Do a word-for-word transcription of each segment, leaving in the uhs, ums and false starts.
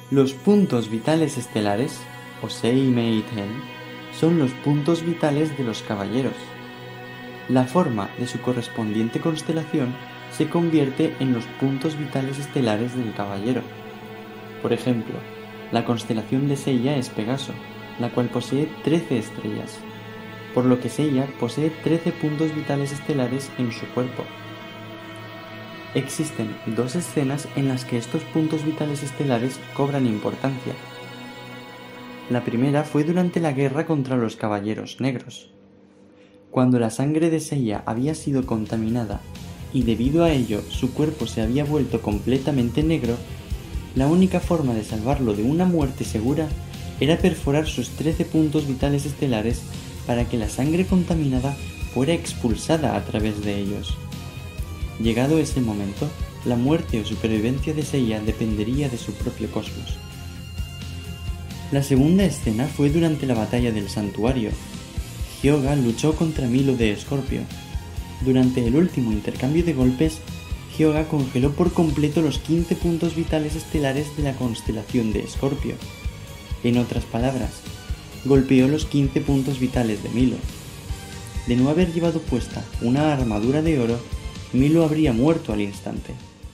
Los puntos vitales estelares, o Seimei Ten, son los puntos vitales de los caballeros. La forma de su correspondiente constelación se convierte en los puntos vitales estelares del caballero. Por ejemplo, la constelación de Seiya es Pegaso, la cual posee trece estrellas, por lo que Seiya posee trece puntos vitales estelares en su cuerpo. Existen dos escenas en las que estos puntos vitales estelares cobran importancia. La primera fue durante la guerra contra los Caballeros Negros. Cuando la sangre de Seiya había sido contaminada y debido a ello su cuerpo se había vuelto completamente negro, la única forma de salvarlo de una muerte segura era perforar sus trece puntos vitales estelares para que la sangre contaminada fuera expulsada a través de ellos. Llegado ese momento, la muerte o supervivencia de Seiya dependería de su propio cosmos. La segunda escena fue durante la batalla del santuario. Hyuga luchó contra Milo de Escorpio. Durante el último intercambio de golpes, Hyuga congeló por completo los quince puntos vitales estelares de la constelación de Escorpio. En otras palabras, golpeó los quince puntos vitales de Milo. De no haber llevado puesta una armadura de oro, Milo habría muerto al instante.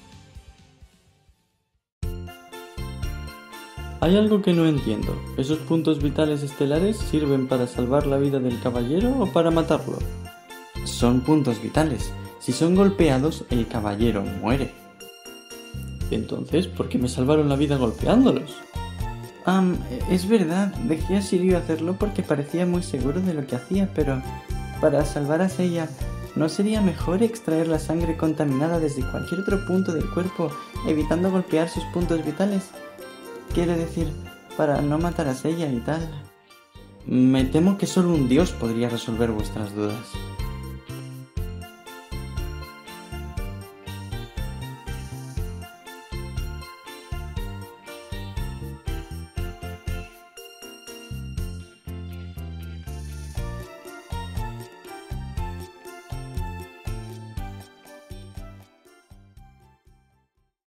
Hay algo que no entiendo. ¿Esos puntos vitales estelares sirven para salvar la vida del caballero o para matarlo? Son puntos vitales. Si son golpeados, el caballero muere. Entonces, ¿por qué me salvaron la vida golpeándolos? Um, es verdad, dejé a Shiryu hacerlo porque parecía muy seguro de lo que hacía, pero para salvar a Seiya, ¿no sería mejor extraer la sangre contaminada desde cualquier otro punto del cuerpo, evitando golpear sus puntos vitales? Quiere decir, para no matar a Seiya y tal. Me temo que solo un dios podría resolver vuestras dudas.